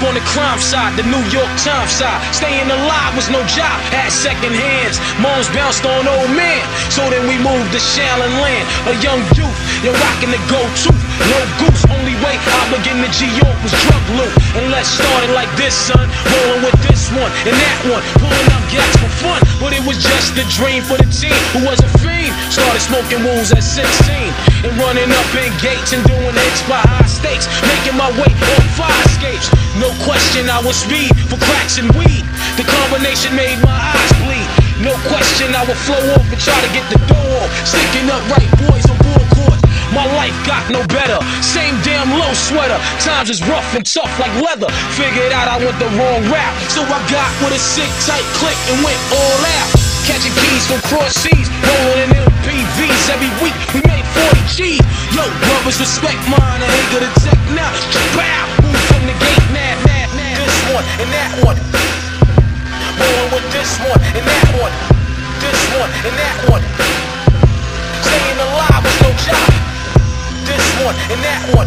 on the crime side, the New York Times side. Staying alive was no job, had second hands. Moms bounced on old man, so then we moved to Shaolin Land. A young youth, you're rocking the go-to, no goose. Only way I begin to G-York was drug loot. And let's start it like this, son. Rolling with this one and that one, pulling up gats for fun. But it was just a dream for the team who was a fiend. Started smoking wools at 16 and running up in gates and doing hits by high stakes, making my way on fire escapes. No question I was speed for cracks and weed. The combination made my eyes bleed. No question I would flow off and try to get the dough off, sticking up right boys on board courts. My life got no better, same damn low sweater. Times is rough and tough like leather. Figured out I went the wrong route, so I got with a sick tight click and went all out. Catching keys from cross seas, rolling in MPVs every week. We made 40 G's. Yo, brothers respect mine, I ain't gonna tech now. Bow, move from the gate, mad. This one and that one. Rolling with this one and that one. This one and that one. Staying alive with no job. This one and that one.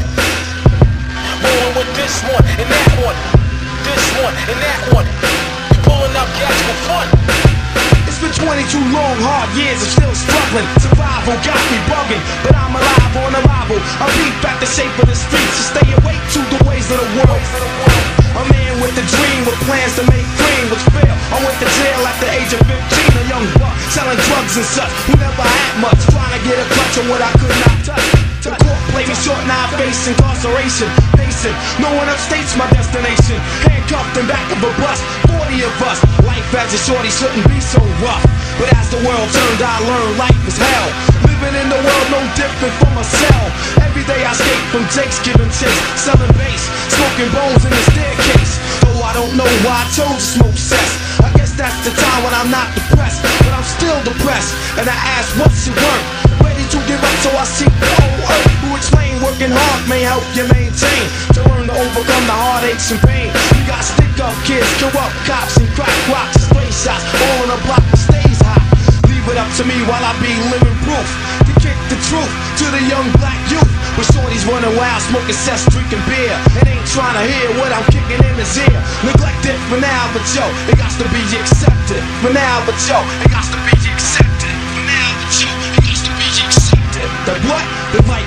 Rolling with this one and that one. This one and that one. Pulling up gas for fun. It's been 22 long, hard years of still struggling. Survival got me bugging, but I'm alive on arrival. I peep at the shape of the streets to stay awake to the ways of the world. A man with a dream, with plans to make cream, was fail. I went to jail at the age of 15, a young buck selling drugs and such, who never had much, trying to get a clutch on what I could not touch. The court played me short, now I face incarceration. Pacing, no one upstates my destination. Handcuffed in back of a bus, 40 of us. Life as a shorty shouldn't be so rough, but as the world turned, I learned life was hell. Living in the world no different from a cell. Every day I escape from Jake's giving chase, selling bass, smoking bones in the staircase. Though I don't know why I chose to smoke cess. I guess that's the time when I'm not depressed, but I'm still depressed. And I ask, what's it worth? Ready to give up, so I seek the whole earth. Who explain working hard may help you maintain, to learn to overcome the heartaches and pain. You got stick up kids, corrupt cops, and crack rocks, stray shots, all on a block that stays hot. Leave it up to me while I be living proof to kick the truth to the young black youth. With shorties running wild, smoking cess, drinking beer, and ain't trying to hear what I'm kicking in his ear. Neglected for now, but yo, it got to be accepted. For now, but yo, it got to be accepted. For now, but yo, it got to be accepted. The what? The light